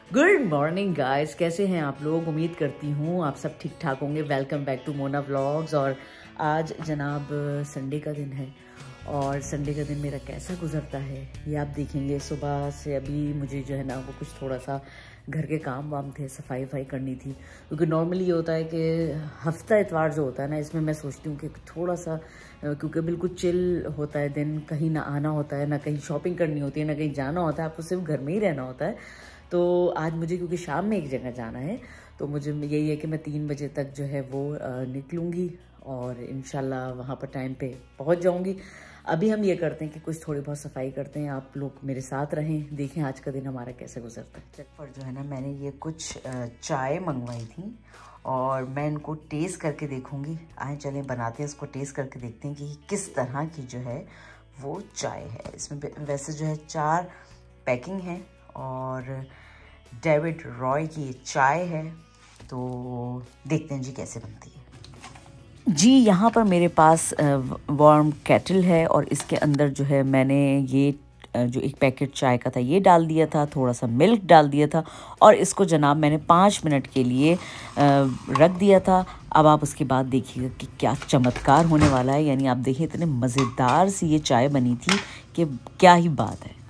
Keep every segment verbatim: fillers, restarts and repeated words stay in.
Good morning guys, कैसे हैं आप लोग। उम्मीद करती हूँ आप सब ठीक ठाक होंगे। Welcome back to Mona vlogs. और आज जनाब संडे का दिन है और संडे का दिन मेरा कैसा गुजरता है ये आप देखेंगे। सुबह से अभी मुझे जो है ना वो कुछ थोड़ा सा घर के काम वाम थे, सफाई वफाई करनी थी, क्योंकि नॉर्मली ये होता है कि हफ्ता इतवार जो होता है ना, इसमें मैं सोचती हूँ कि थोड़ा सा, क्योंकि बिल्कुल चिल होता है दिन, कहीं ना आना होता है, ना कहीं शॉपिंग करनी होती है, ना कहीं जाना होता है, आपको सिर्फ घर में ही रहना होता है। तो आज मुझे क्योंकि शाम में एक जगह जाना है तो मुझे यही है कि मैं तीन बजे तक जो है वो निकलूँगी और इंशाल्लाह वहाँ पर टाइम पे पहुँच जाऊँगी। अभी हम ये करते हैं कि कुछ थोड़ी बहुत सफाई करते हैं, आप लोग मेरे साथ रहें, देखें आज का दिन हमारा कैसे गुजरता है। चटपट जो है ना, मैंने ये कुछ चाय मंगवाई थी और मैं इनको टेस्ट करके देखूँगी। आए चलें बनाते हैं इसको, टेस्ट करके देखते हैं कि किस तरह की जो है वो चाय है। इसमें वैसे जो है चार पैकिंग है और डेविड रॉय की चाय है, तो देखते हैं जी कैसे बनती है। जी यहाँ पर मेरे पास वार्म केटल है और इसके अंदर जो है मैंने ये जो एक पैकेट चाय का था ये डाल दिया था, थोड़ा सा मिल्क डाल दिया था और इसको जनाब मैंने पाँच मिनट के लिए रख दिया था। अब आप उसके बाद देखिएगा कि क्या चमत्कार होने वाला है। यानी आप देखिए इतने मज़ेदार सी ये चाय बनी थी कि क्या ही बात है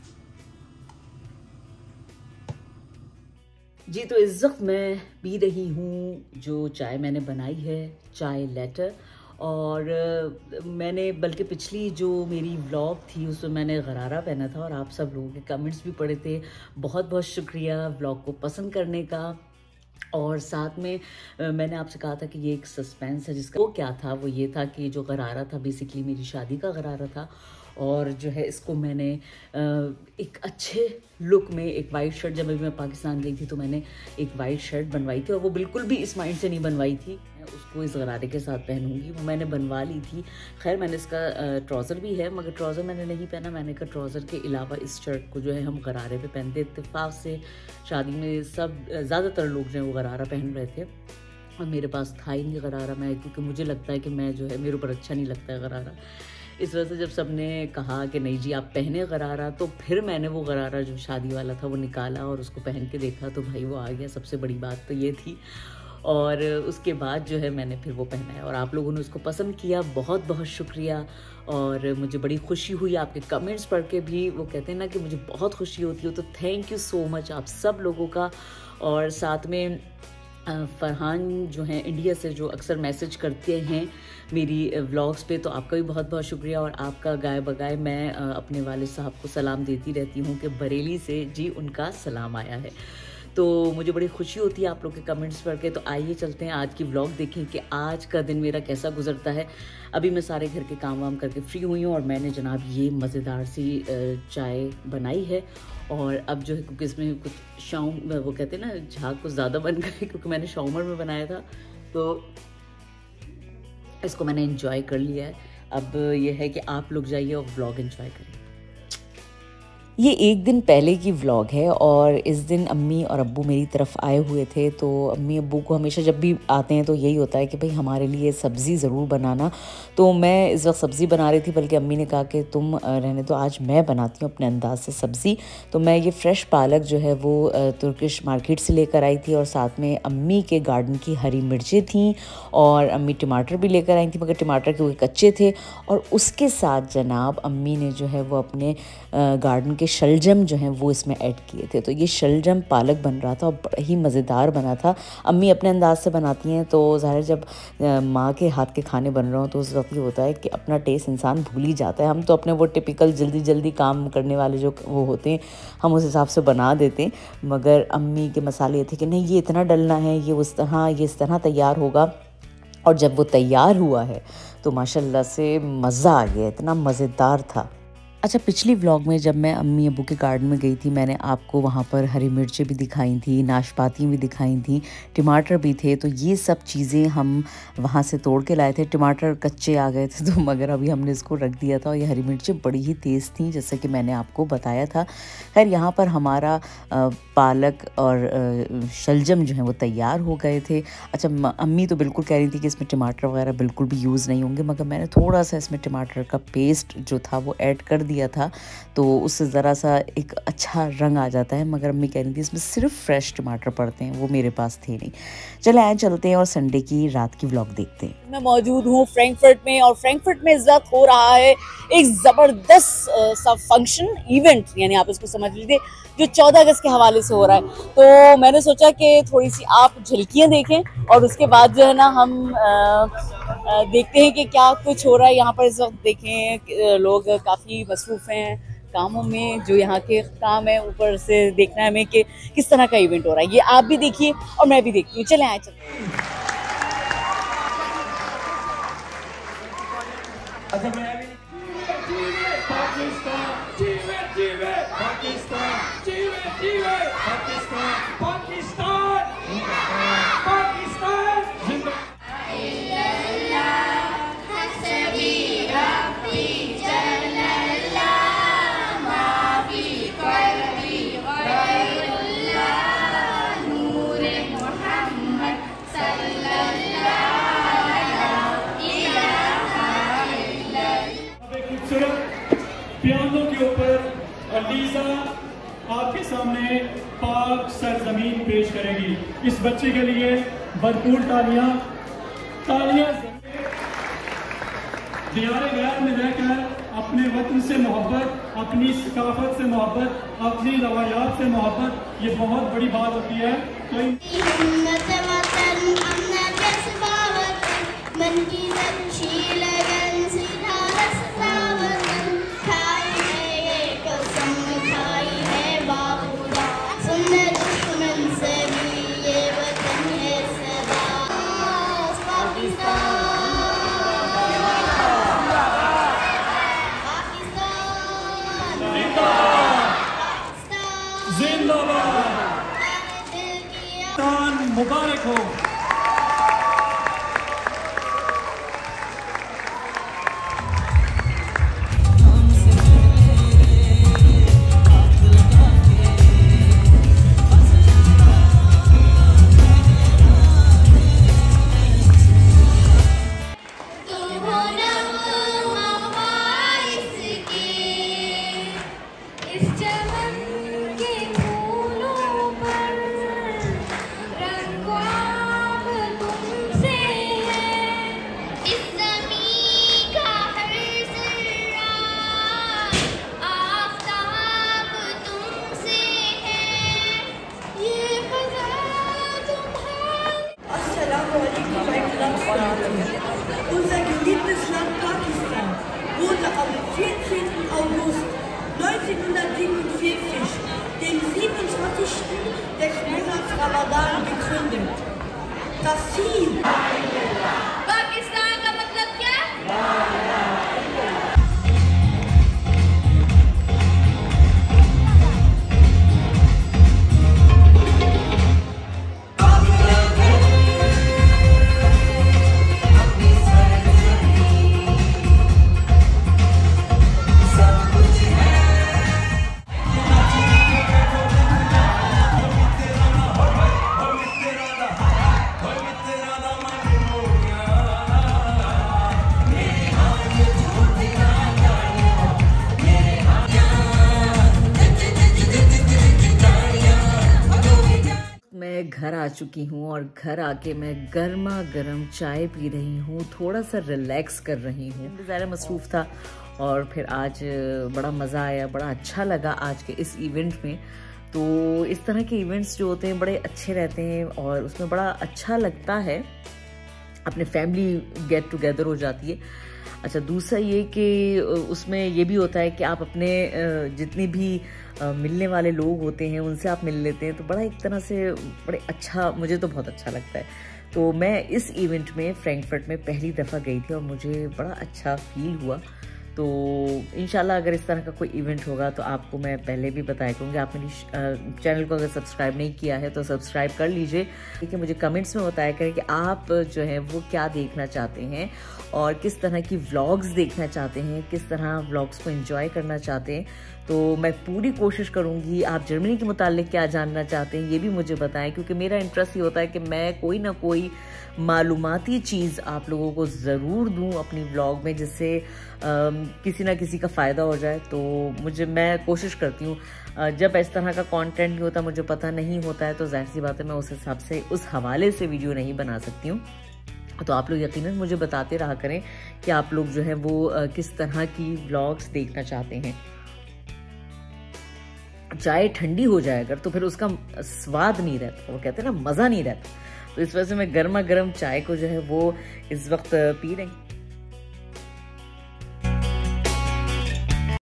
जी। तो इस वक्त मैं पी रही हूँ जो चाय मैंने बनाई है, चाय लेटर। और मैंने बल्कि पिछली जो मेरी व्लॉग थी उसमें मैंने गरारा पहना था और आप सब लोगों के कमेंट्स भी पढ़े थे। बहुत बहुत शुक्रिया व्लॉग को पसंद करने का। और साथ में मैंने आपसे कहा था कि ये एक सस्पेंस है जिसका, वो क्या था, वो ये था कि जो गरारा था बेसिकली मेरी शादी का गरारा था और जो है इसको मैंने एक अच्छे लुक में, एक वाइट शर्ट, जब अभी मैं पाकिस्तान गई थी तो मैंने एक वाइट शर्ट बनवाई थी और वो बिल्कुल भी इस माइंड से नहीं बनवाई थी मैं उसको इस गरारे के साथ पहनूंगी, वो मैंने बनवा ली थी। खैर मैंने इसका ट्राउज़र भी है मगर ट्राउज़र मैंने नहीं पहना। मैंने कहा ट्राउज़र के अलावा इस शर्ट को जो है हम गरारे पे पहनते। इत्तेफाक से शादी में सब ज़्यादातर लोग जो है वो गरारा पहन रहे थे और मेरे पास था ही नहीं गरारा। मैं क्योंकि मुझे लगता है कि मैं जो है मेरे ऊपर अच्छा नहीं लगता है गरारा, इस वजह से जब सबने कहा कि नहीं जी आप पहने गरारा, तो फिर मैंने वो गरारा जो शादी वाला था वो निकाला और उसको पहन के देखा तो भाई वो आ गया। सबसे बड़ी बात तो ये थी। और उसके बाद जो है मैंने फिर वो पहना है और आप लोगों ने उसको पसंद किया, बहुत बहुत शुक्रिया। और मुझे बड़ी खुशी हुई आपके कमेंट्स पढ़ के भी। वो कहते हैं ना कि मुझे बहुत खुशी होती है, तो थैंक यू सो मच आप सब लोगों का। और साथ में फरहान जो हैं इंडिया से, जो अक्सर मैसेज करते हैं मेरी व्लॉग्स पे, तो आपका भी बहुत बहुत शुक्रिया। और आपका गाय बगाए मैं अपने वालिद साहब को सलाम देती रहती हूँ कि बरेली से जी उनका सलाम आया है। तो मुझे बड़ी खुशी होती है आप लोग के कमेंट्स पढ़ के। तो आइए चलते हैं आज की व्लॉग देखें कि आज का दिन मेरा कैसा गुजरता है। अभी मैं सारे घर के काम वाम करके फ्री हुई हूँ और मैंने जनाब ये मज़ेदार सी चाय बनाई है। और अब जो है क्योंकि इसमें कुछ शाउम, वो कहते हैं ना झाग कुछ ज़्यादा बन गए क्योंकि मैंने शाउमर में बनाया था, तो इसको मैंने एंजॉय कर लिया है। अब ये है कि आप लोग जाइए और व्लॉग एंजॉय करें। ये एक दिन पहले की व्लॉग है और इस दिन अम्मी और अब्बू मेरी तरफ आए हुए थे। तो अम्मी अब्बू को हमेशा जब भी आते हैं तो यही होता है कि भाई हमारे लिए सब्ज़ी ज़रूर बनाना। तो मैं इस वक्त सब्ज़ी बना रही थी, बल्कि अम्मी ने कहा कि तुम रहने तो आज मैं बनाती हूँ अपने अंदाज से सब्ज़ी। तो मैं ये फ़्रेश पालक जो है वो तुर्किश मार्केट से लेकर आई थी और साथ में अम्मी के गार्डन की हरी मिर्चें थीं और अम्मी टमाटर भी लेकर आई थी, मगर टमाटर क्योंकि कच्चे थे। और उसके साथ जनाब अम्मी ने जो है वो अपने गार्डन के शलजम जो हैं वो इसमें ऐड किए थे। तो ये शलजम पालक बन रहा था और बड़ा ही मज़ेदार बना था। अम्मी अपने अंदाज से बनाती हैं, तो ज़ाहिर जब माँ के हाथ के खाने बन रहे हो तो उस वक्त ये होता है कि अपना टेस्ट इंसान भूल ही जाता है। हम तो अपने वो टिपिकल जल्दी जल्दी काम करने वाले जो वो होते हैं हम उस हिसाब से बना देते हैं, मगर अम्मी के मसाले थे कि नहीं ये इतना डलना है, ये उस तरह, ये इस तरह तैयार होगा। और जब वो तैयार हुआ है तो माशाल्लाह से मज़ा आ गया, इतना मज़ेदार था। अच्छा, पिछली व्लॉग में जब मैं अम्मी अब्बू के गार्डन में गई थी मैंने आपको वहाँ पर हरी मिर्चें भी दिखाई थी, नाशपाती भी दिखाई थी, टमाटर भी थे। तो ये सब चीज़ें हम वहाँ से तोड़ के लाए थे। टमाटर कच्चे आ गए थे तो मगर अभी हमने इसको रख दिया था और ये हरी मिर्चें बड़ी ही तेज़ थी जैसे कि मैंने आपको बताया था। खैर यहाँ पर हमारा पालक और शलजम जो है वो तैयार हो गए थे। अच्छा, अम्मी तो बिल्कुल कह रही थी कि इसमें टमाटर वगैरह बिल्कुल भी यूज़ नहीं होंगे, मगर मैंने थोड़ा सा इसमें टमाटर का पेस्ट जो था वो ऐड कर दिया था तो उससे ज़रा सा एक अच्छा रंग आ जाता है, मगर अम्मी कह रही थी इसमें सिर्फ फ्रेश टमाटर पड़ते हैं, वो मेरे पास थे नहीं। चले आए चलते हैं और संडे की रात की व्लॉग देखते हैं। मैं मौजूद हूँ फ्रैंकफर्ट में और फ्रैंकफर्ट में इस वक्त हो रहा है एक ज़बरदस्त सा फंक्शन इवेंट, यानी आप इसको समझ लीजिए, जो चौदह अगस्त के हवाले से हो रहा है। तो मैंने सोचा कि थोड़ी सी आप झलकियाँ देखें और उसके बाद जो है ना हम आ, आ, देखते हैं कि क्या कुछ हो रहा है यहाँ पर इस वक्त। देखें लोग काफ़ी मसरूफ़ हैं कामों में, जो यहाँ के काम है, ऊपर से देखना है हमें कि किस तरह का इवेंट हो रहा है। ये आप भी देखिए और मैं भी देखती हूँ। चले आए चलते पियानो के ऊपर अलीजा आपके सामने पाक सरजमीन पेश करेगी। इस बच्चे के लिए भरपूर तालियां तालियां दियारे गैर में रहकर अपने वतन से मोहब्बत, अपनी सकाफत से मोहब्बत, अपनी रवायात से मोहब्बत, ये बहुत बड़ी बात होती है। मुबारक हो। Unser geliebtes Land Pakistan wurde am vierzehnten August neunzehnhundertsiebenundvierzig, den siebenundzwanzigsten des Monats Ramadan, gegründet. Das Ziel Pakistan का मतलब क्या? मैं घर आ चुकी हूँ और घर आके मैं गर्मा गर्म चाय पी रही हूँ, थोड़ा सा रिलैक्स कर रही हूँ। ज़्यादा मसरूफ़ था और फिर आज बड़ा मज़ा आया, बड़ा अच्छा लगा आज के इस इवेंट में। तो इस तरह के इवेंट्स जो होते हैं बड़े अच्छे रहते हैं और उसमें बड़ा अच्छा लगता है, अपने फैमिली गेट टुगेदर हो जाती है। अच्छा, दूसरा ये कि उसमें ये भी होता है कि आप अपने जितने भी मिलने वाले लोग होते हैं उनसे आप मिल लेते हैं, तो बड़ा एक तरह से बड़े अच्छा, मुझे तो बहुत अच्छा लगता है। तो मैं इस इवेंट में फ्रैंकफर्ट में पहली दफ़ा गई थी और मुझे बड़ा अच्छा फील हुआ। तो इंशाल्लाह अगर इस तरह का कोई इवेंट होगा तो आपको मैं पहले भी बताया करूँगी। आप मेरी चैनल को अगर सब्सक्राइब नहीं किया है तो सब्सक्राइब कर लीजिए, ठीक है। मुझे कमेंट्स में बताया करें कि आप जो है वो क्या देखना चाहते हैं और किस तरह की व्लॉग्स देखना चाहते हैं, किस तरह व्लॉग्स को एंजॉय करना चाहते हैं। तो मैं पूरी कोशिश करूँगी। आप जर्मनी के मुतालिक क्या जानना चाहते हैं ये भी मुझे बताएं, क्योंकि मेरा इंटरेस्ट ये होता है कि मैं कोई ना कोई मालूमाती चीज़ आप लोगों को ज़रूर दूं अपनी व्लॉग में, जिससे किसी ना किसी का फ़ायदा हो जाए। तो मुझे मैं कोशिश करती हूँ, जब इस तरह का कंटेंट नहीं होता, मुझे पता नहीं होता है, तो जाहिर सी बात है मैं उस हिसाब से उस हवाले से वीडियो नहीं बना सकती हूँ। तो आप लोग यकीनन मुझे बताते रहा करें कि आप लोग जो है वो किस तरह की व्लॉग्स देखना चाहते हैं। चाय ठंडी हो जाए अगर तो फिर उसका स्वाद नहीं रहता, वो कहते हैं ना मज़ा नहीं रहता। तो इस वजह से मैं गर्मा गर्म चाय को जो है वो इस वक्त पी रही